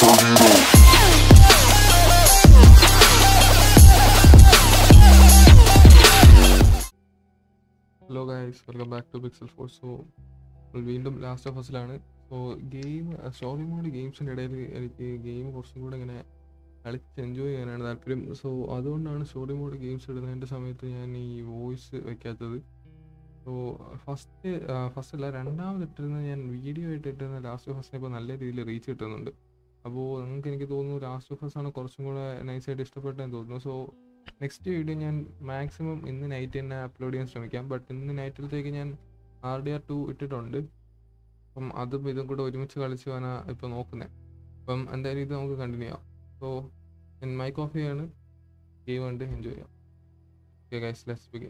Hello guys, welcome back to Pixel 4. So, വീണ്ടും last of അസിലാണ്. So game story mode ഗെയിംസിൻ്റെ ഇടയിൽ എനിക്ക് ഗെയിം കുറച്ചും കൂടെ ഇങ്ങനെ കളിച്ച് എൻജോയ് ചെയ്യാനാണ് താല്പര്യം. സോ അതുകൊണ്ടാണ് സ്റ്റോറി മോഡ് ഗെയിംസ് ഇടുന്നതിൻ്റെ സമയത്ത് ഞാൻ ഈ വോയിസ് വയ്ക്കാത്തത്. സോ ഫസ്റ്റ് അല്ല, രണ്ടാമത് ഞാൻ വീഡിയോ ആയിട്ട് ഇട്ടിരുന്ന ലാസ്റ്റ് ഓഫ് അസിനെ ഇപ്പോൾ നല്ല രീതിയിൽ റീച്ച് കിട്ടുന്നുണ്ട്. അപ്പോൾ എനിക്ക് തോന്നുന്നു ലാസ്റ്റ് ഓഫ് അസ് ആണ് കുറച്ചും കൂടെ നൈസായിട്ട് ഇഷ്ടപ്പെട്ടതെന്ന് തോന്നുന്നു. സോ നെക്സ്റ്റ് വീഡിയോ ഞാൻ മാക്സിമം ഇന്ന് നൈറ്റ് തന്നെ അപ്ലോഡ് ചെയ്യാൻ ശ്രമിക്കാം. ബട്ട് ഇന്ന് നൈറ്റിലത്തേക്ക് ഞാൻ RDR2 ഇട്ടിട്ടുണ്ട്. അപ്പം അതും ഇതും കൂടെ ഒരുമിച്ച് കളിച്ച് പോകാനാണ് ഇപ്പോൾ നോക്കുന്നത്. അപ്പം എന്തായാലും ഇത് നമുക്ക് കണ്ടിന്യൂ ചെയ്യാം. സോ ഞാൻ മൈക്ക് ഓഫ് ചെയ്യാണ്, ഗെയിം കണ്ട് എൻജോയ് ചെയ്യാം. Okay guys, let's begin.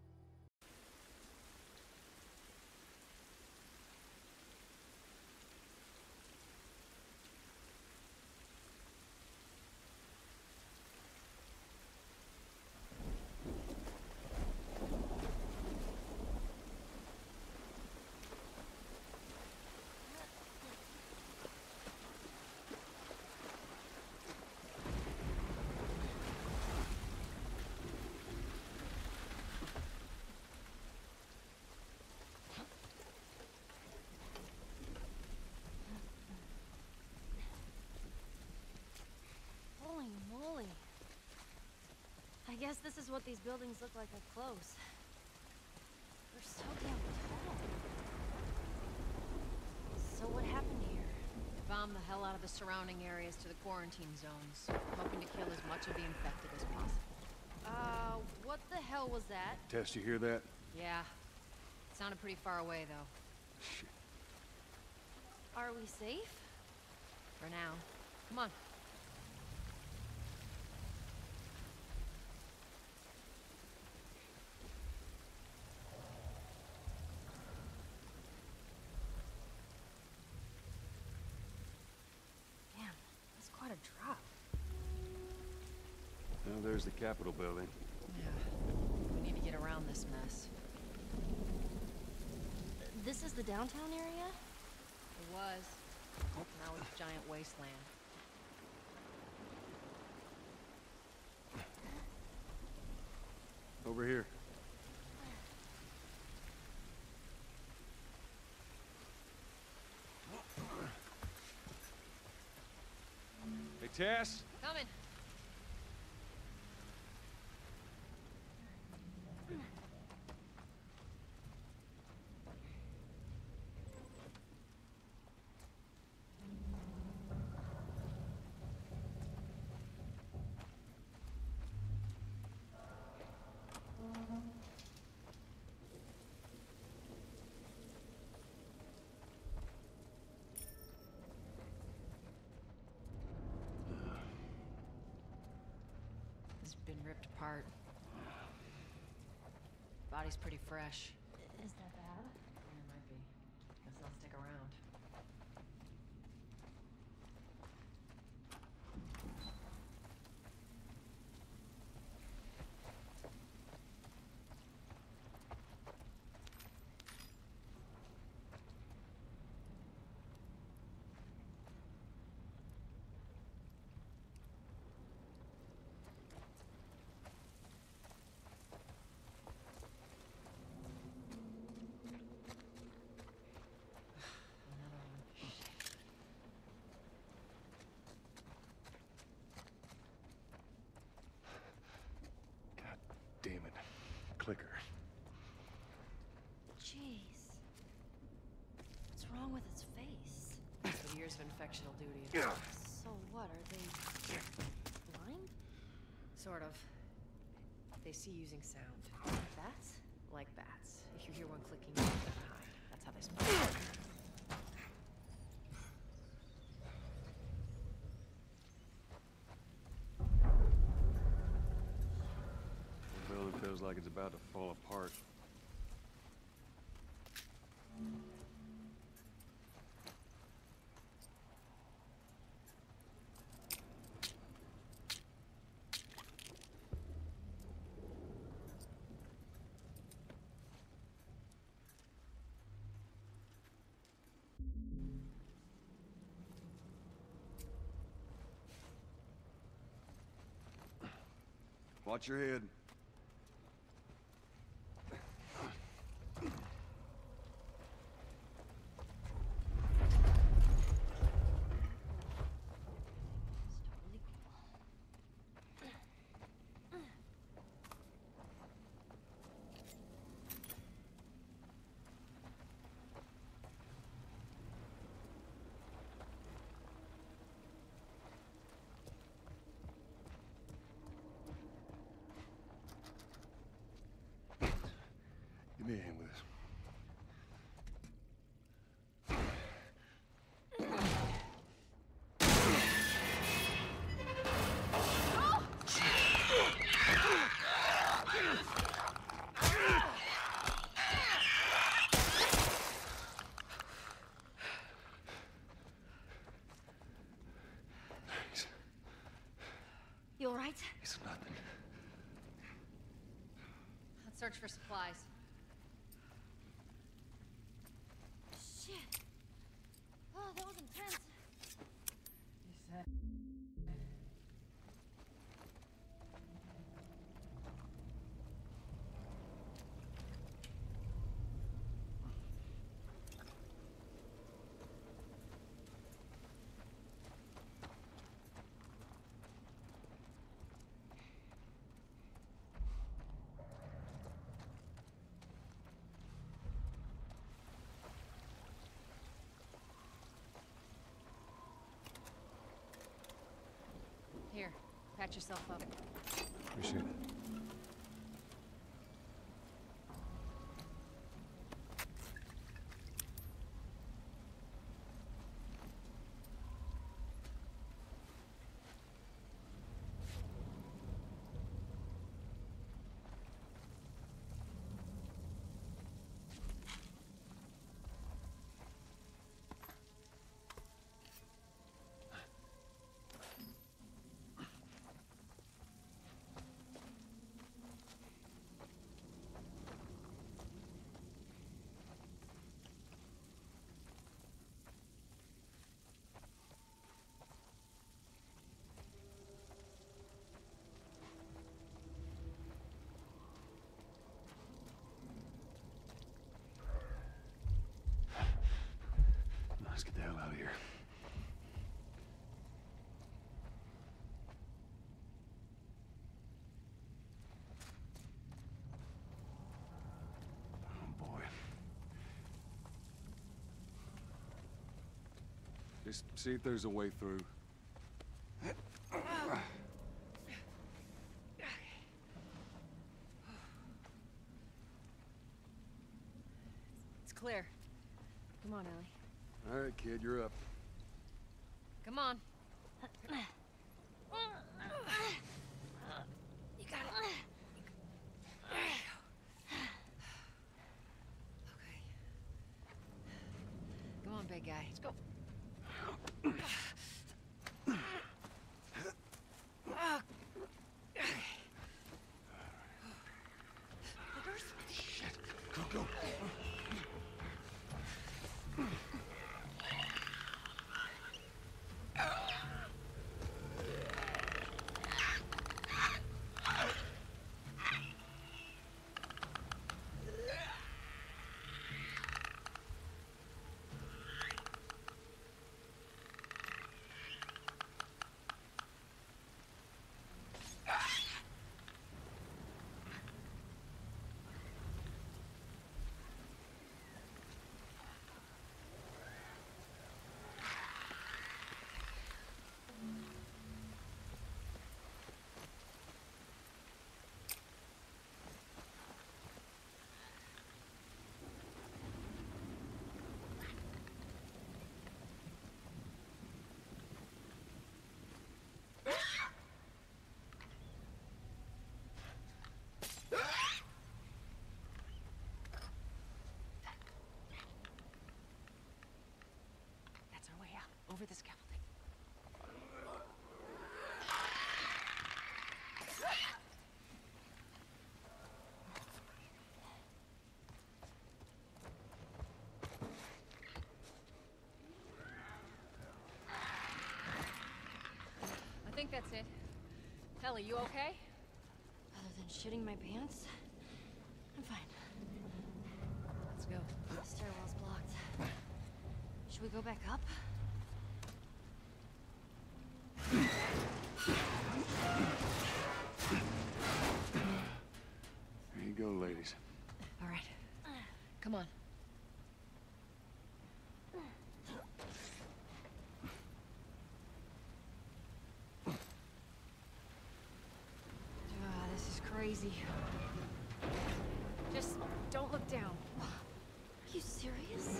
I guess this is what these buildings look like up close. They're so damn tall. So what happened here? They bombed the hell out of the surrounding areas to the quarantine zones, hoping to kill as much of the infected as possible. What the hell was that? Tess, you hear that? Yeah. It sounded pretty far away, though. Shit. Are we safe? For now. Come on. Quite a drop. Now there's the Capitol building. Yeah. We need to get around this mess. This is the downtown area? It was. Now it's a giant wasteland. Over here. Hey, Tess? Coming. Been ripped apart. Body's pretty fresh. Is that bad? Yeah, it might be. Guess I'll stick around. Damn it. Clicker. Jeez. What's wrong with its face? So years of infection will do to you. Yeah. So what, are they blind? Sort of. They see using sound. Bats? Like bats. If you hear one clicking, you leave them behind. That's how they smell. The building feels like it's about to fall apart. Watch your head. Give me a hand with this. Thanks. You all right? It's nothing. Let's search for supplies. Shit. Oh, that was intense. Here, patch yourself up. Appreciate it. Let's get the hell out of here. Oh boy. Just see if there's a way through. It's clear. Come on, Ellie. All right, kid, you're up. Come on. You got it. Okay. Come on, big guy. Let's go. Shit. Go, go. That's our way out. Over the scaffolding. I think that's it. Ellie, you okay? than shitting my pants. I'm fine. Let's go. The stairwell's blocked. Should we go back up? There you go, ladies. All right. Come on. This is crazy. Just don't look down. Are you serious?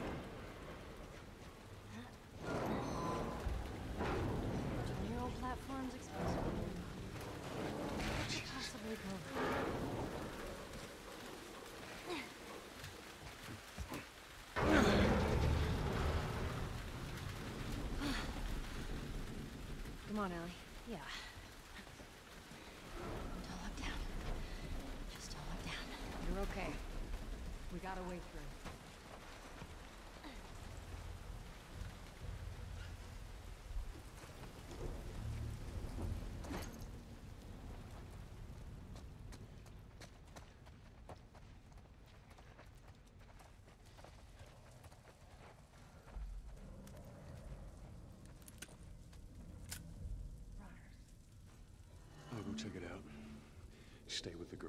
Neural platforms exposed. What could possibly go wrong? Come on, Ellie. Yeah. Don't look down. Just don't look down. You're okay. We got a way through. I'll go check it out. Stay with the girl.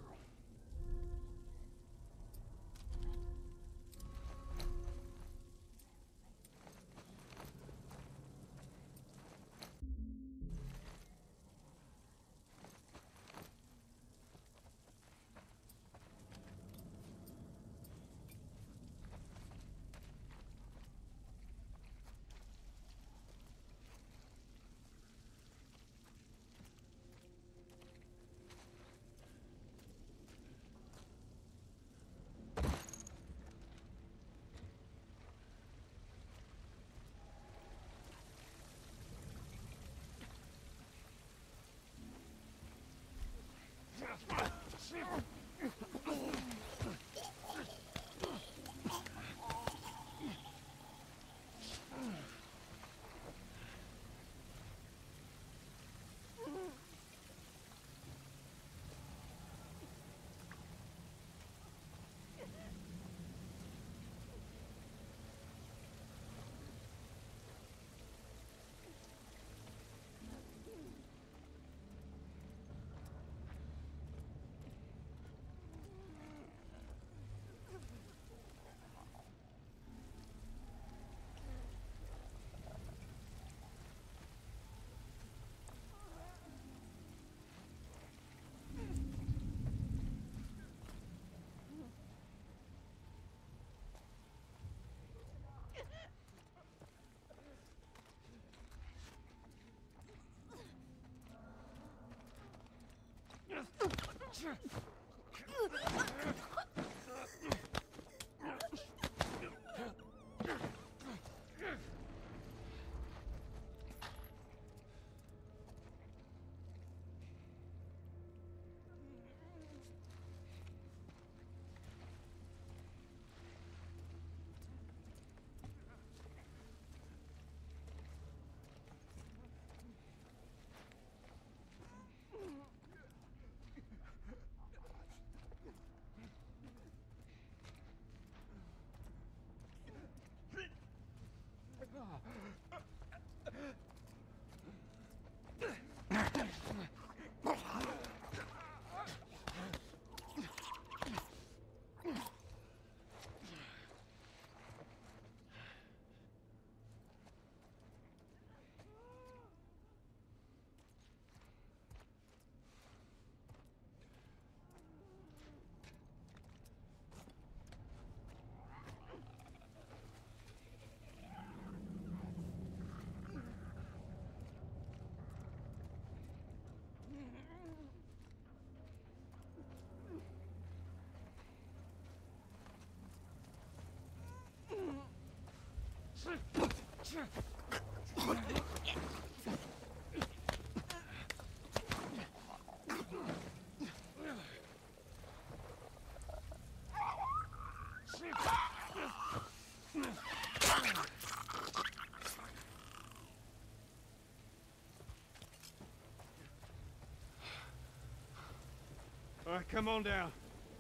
All right, come on down.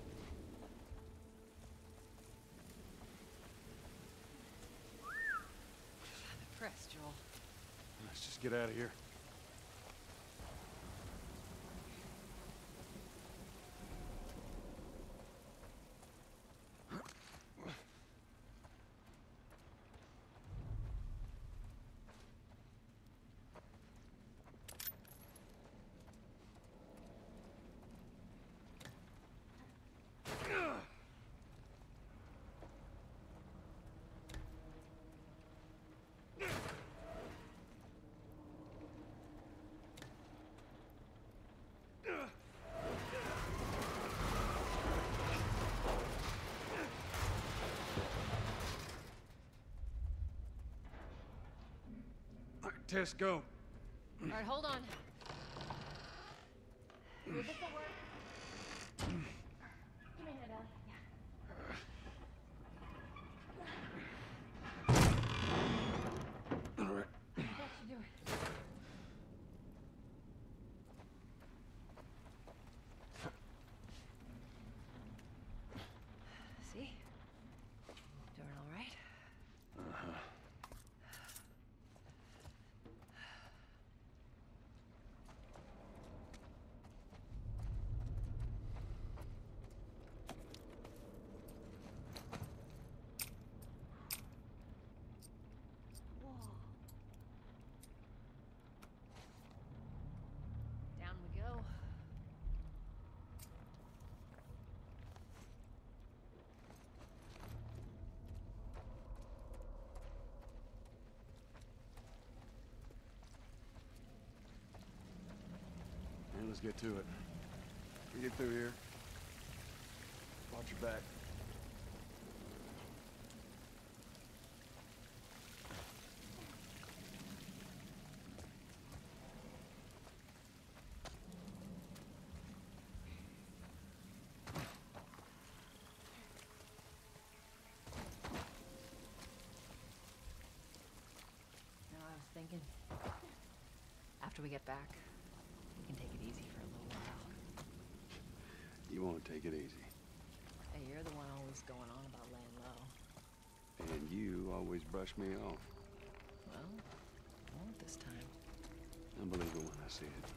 I'm impressed, Joel. Let's just get out of here. All right, Tess, go. All right, hold on. All right. See? Doing all right? Down we go. And let's get to it. We get through here. Watch your back. Now I was thinking, after we get back, we can take it easy for a little while. You want to take it easy. Hey, you're the one always going on about laying low. And you always brush me off. Well, I won't this time. I believe it when I see it.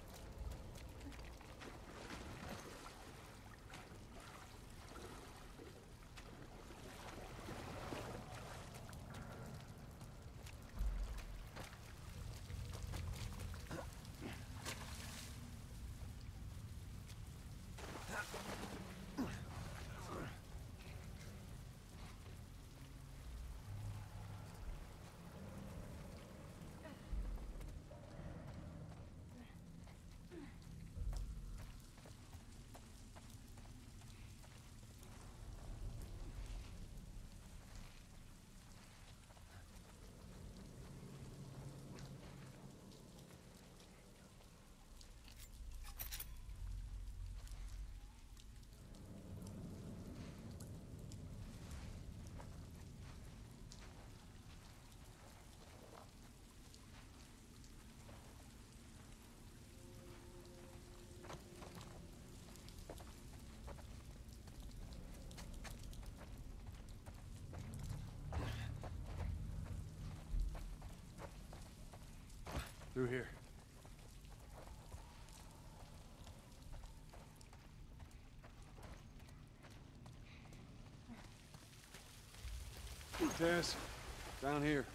Through here. Tess, down here.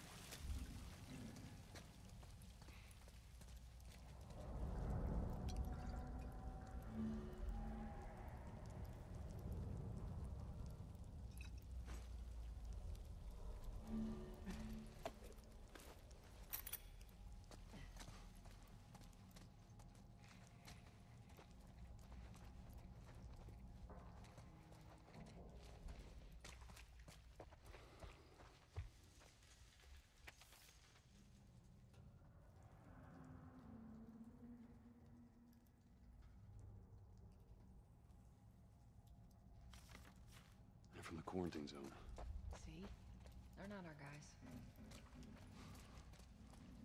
They're from the quarantine zone. See? They're not our guys.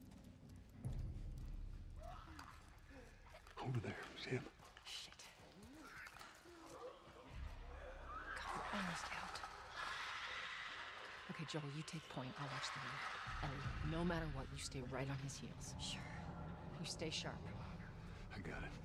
Over there, see him? Shit. Joel, you take point. I'll watch the lead. Ellie, no matter what, you stay right on his heels. Sure. You stay sharp. I got it.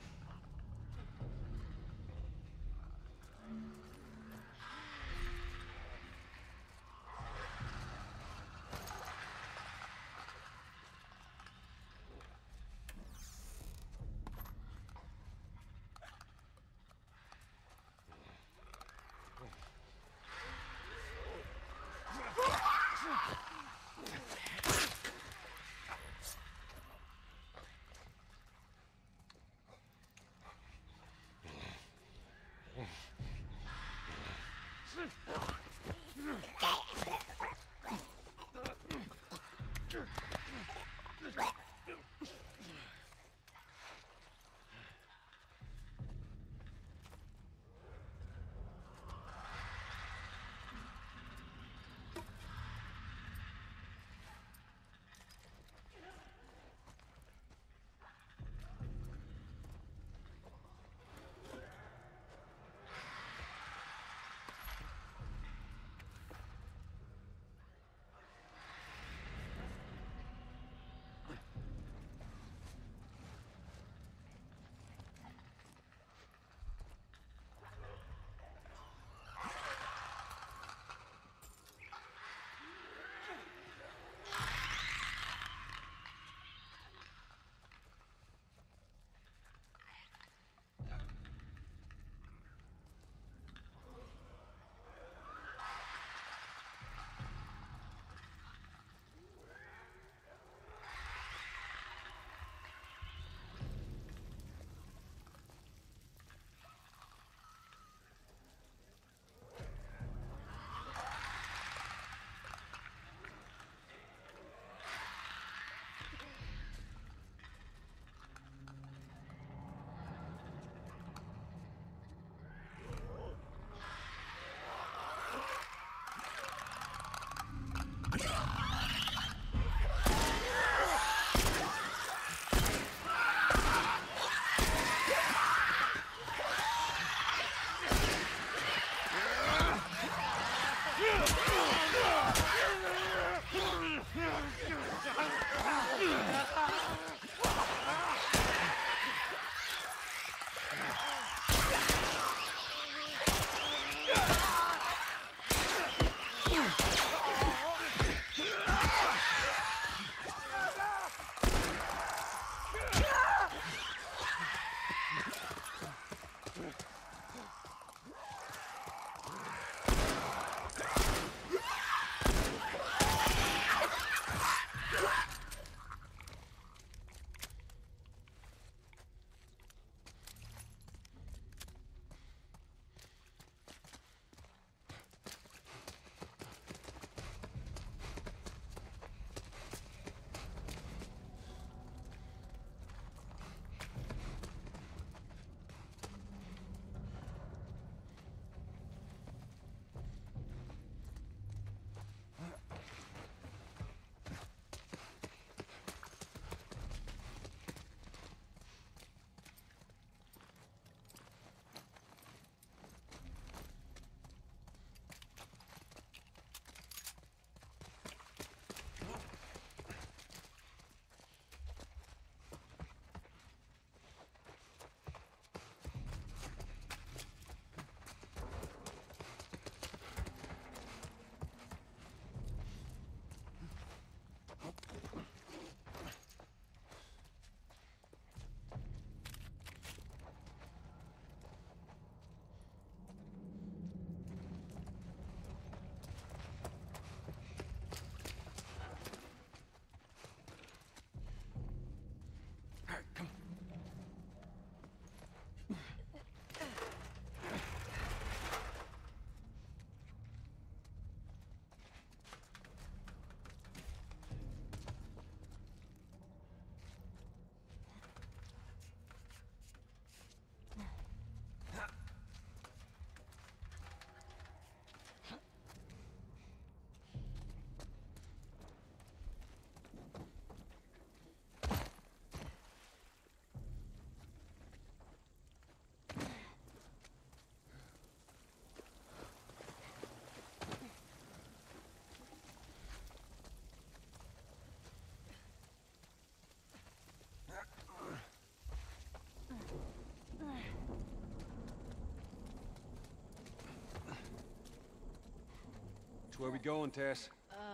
Where we going, Tess?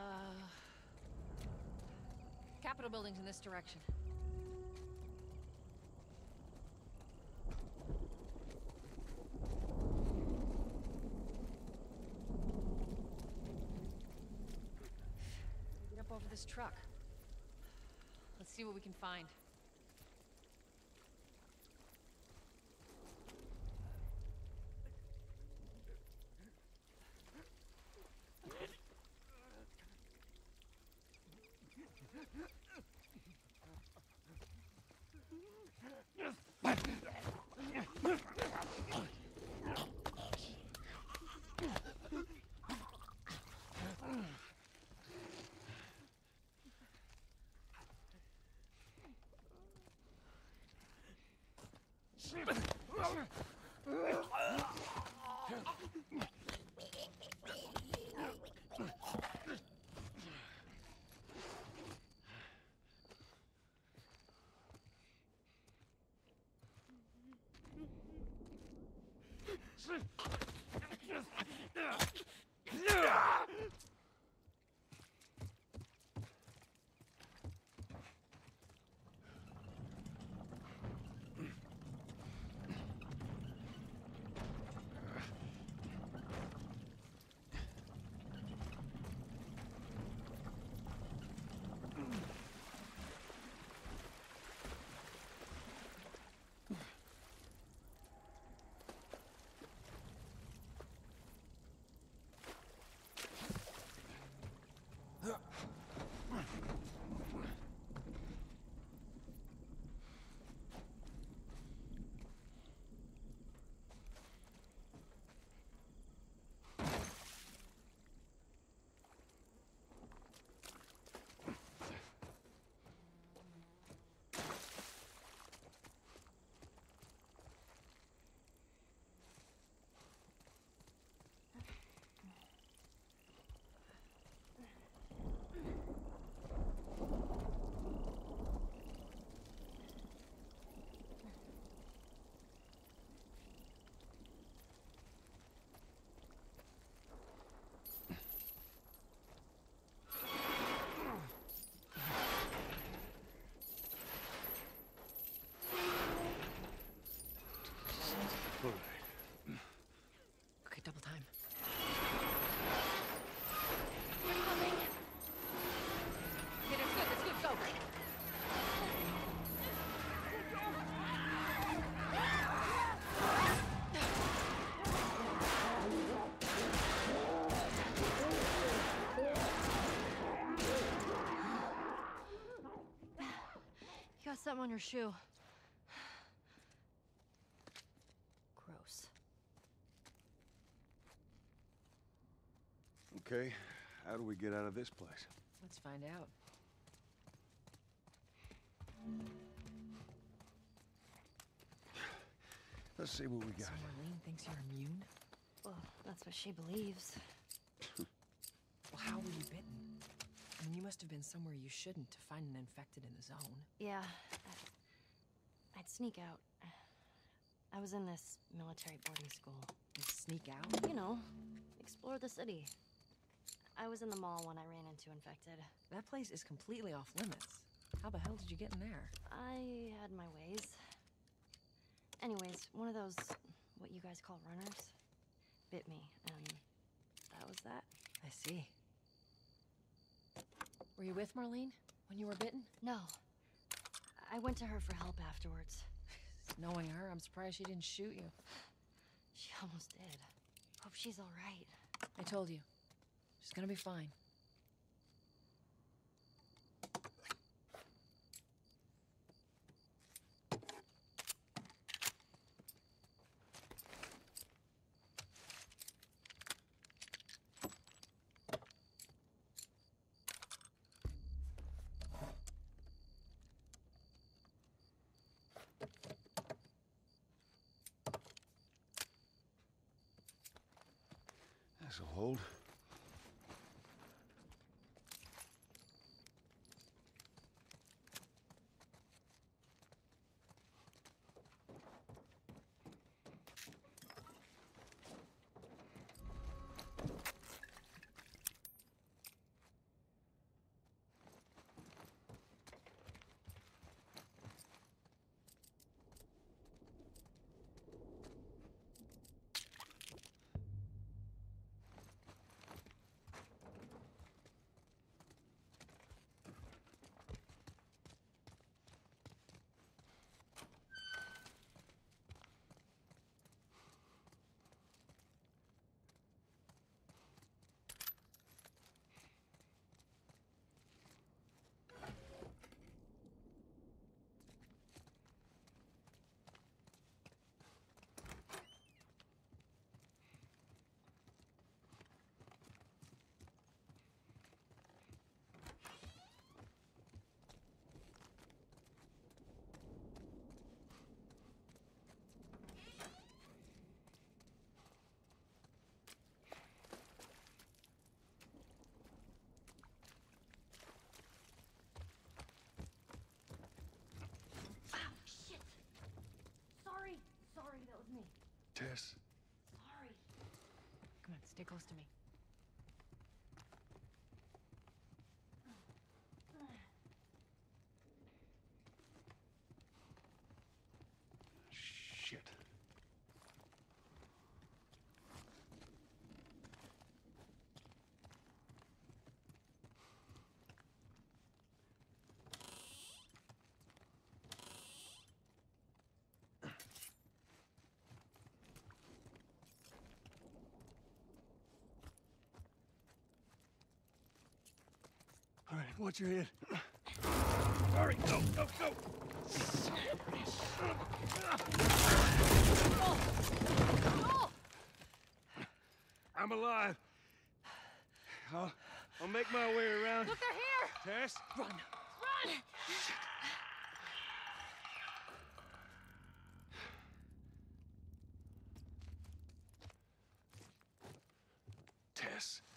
Capitol building's in this direction. Get up over this truck. Let's see what we can find. Okay, double time. They're coming. Okay, that's good, go. You got something on your shoe. Gross. Okay, how do we get out of this place? Let's find out. Let's see what we got. So Marlene thinks you're immune? Well, that's what she believes. Well, how were you bitten? I mean, you must have been somewhere you shouldn't to find an infected in the zone. Yeah, I'd sneak out. I was in this military boarding school. You sneak out? You know, explore the city. I was in the mall when I ran into infected. That place is completely off limits. How the hell did you get in there? I had my ways. Anyways, one of those, what you guys call runners, bit me, and that was that. I see. Were you with Marlene when you were bitten? No. I went to her for help afterwards. Knowing her, I'm surprised she didn't shoot you. She almost did. Hope she's all right. I told you. She's gonna be fine. This'll hold. Tess. Sorry. Come on, stay close to me. Shit. All right, watch your head. Hurry, go, go, go! I'm alive. I'll make my way around. Look, they're here! Tess? Run! Run! Tess.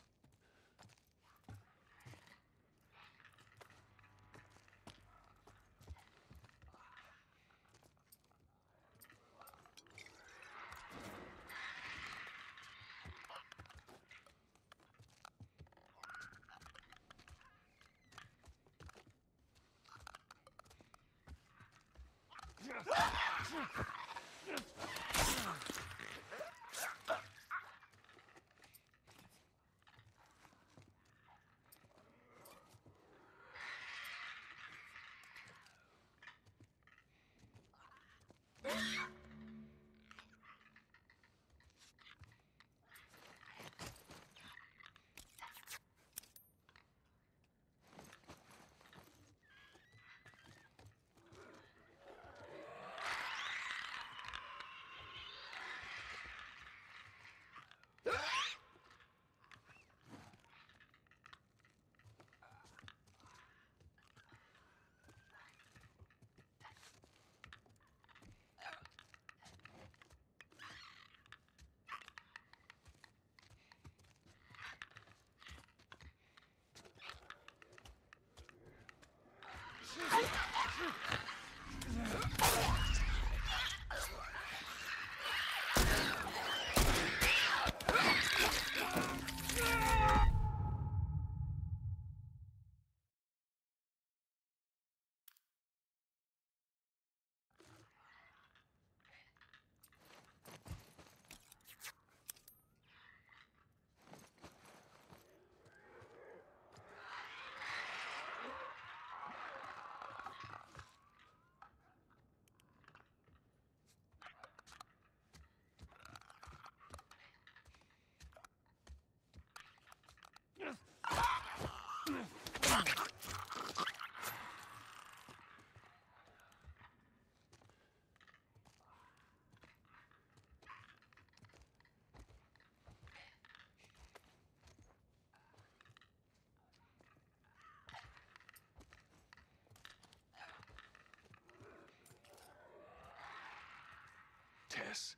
Tess.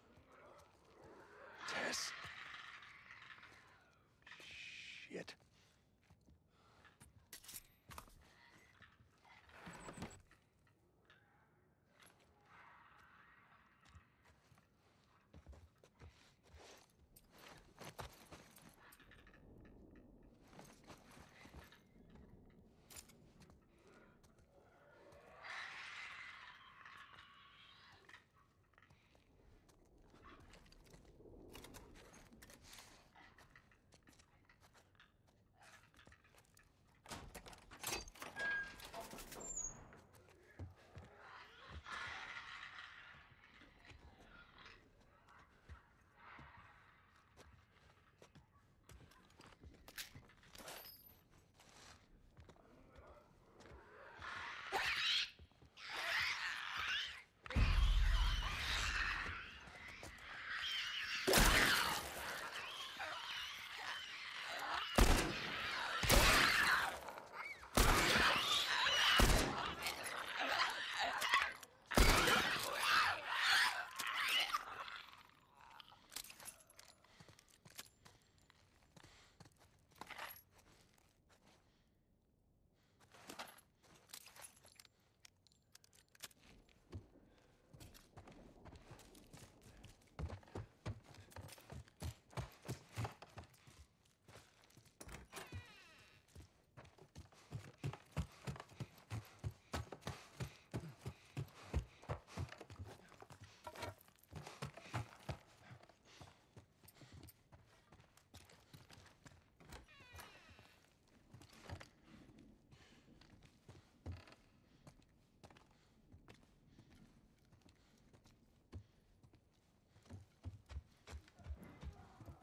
Tess. Shit.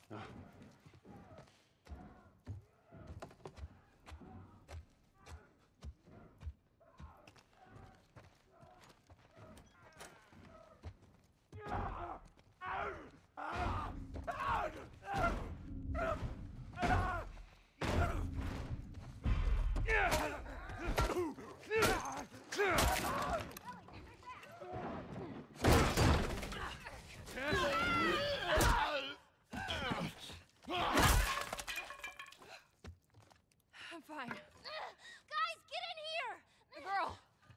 I'm fine. Guys, get in here! The girl!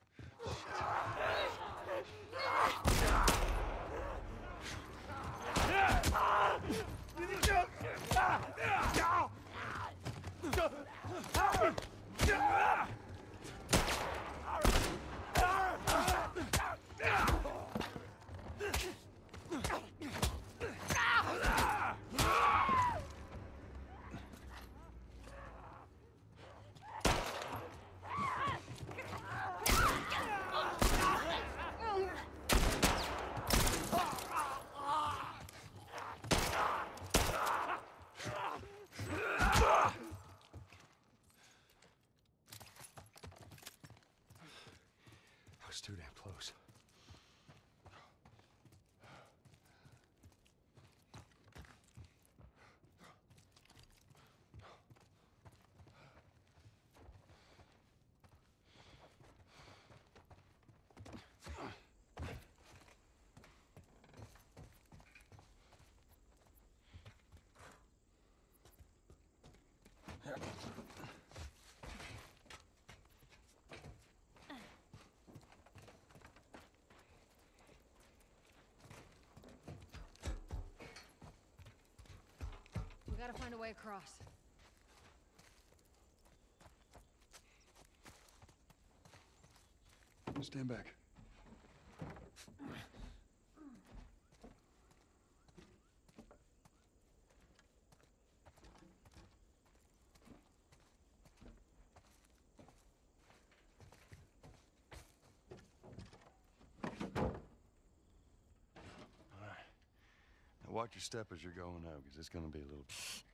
I was too damn close. We gotta find a way across. Stand back. Now watch your step as you're going out, because it's going to be a little...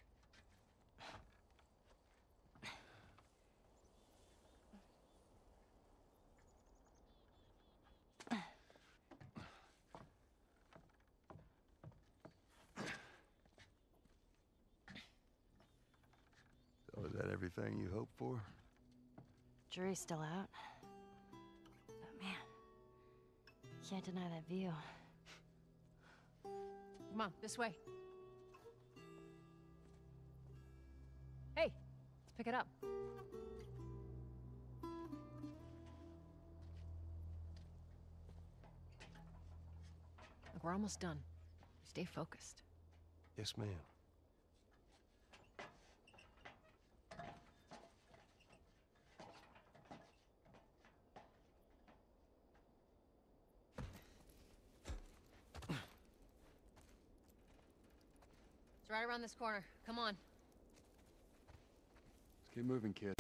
So is that everything you hoped for? Jury's still out. But man, can't deny that view. Come on, this way. Hey, let's pick it up. Look, we're almost done. Stay focused. Yes, ma'am. It's right around this corner. Come on. Let's keep moving, kid.